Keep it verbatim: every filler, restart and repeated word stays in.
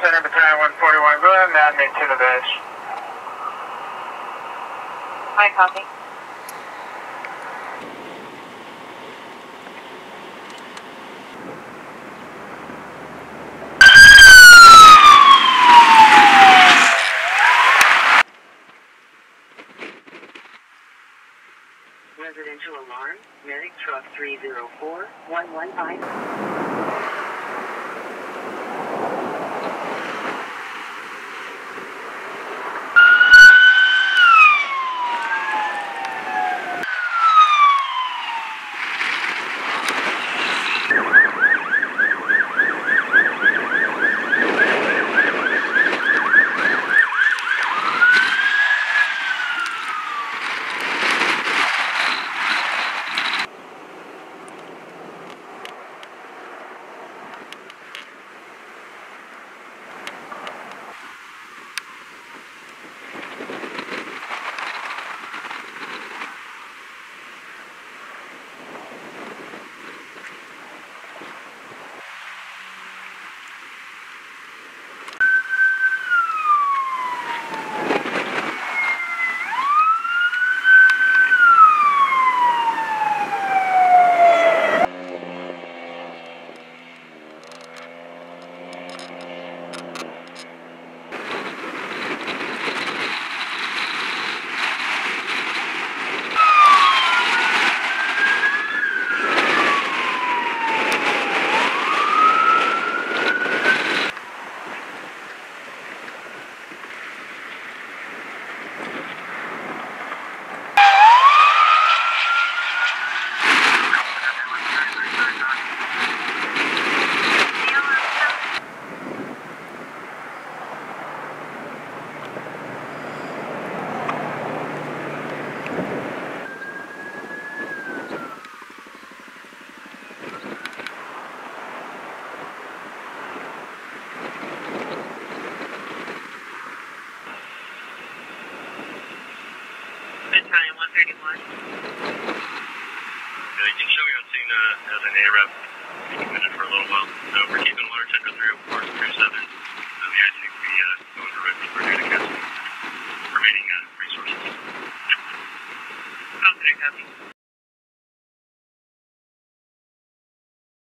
center battalion one forty-one, go ahead and add me to the base. Hi, copy. Residential alarm, medic truck three zero four one one five. Battalion one thirty-one. Yeah, you can show me on scene uh, as an A R E P. We've been in for a little while. So we're keeping water tender three oh four through seven.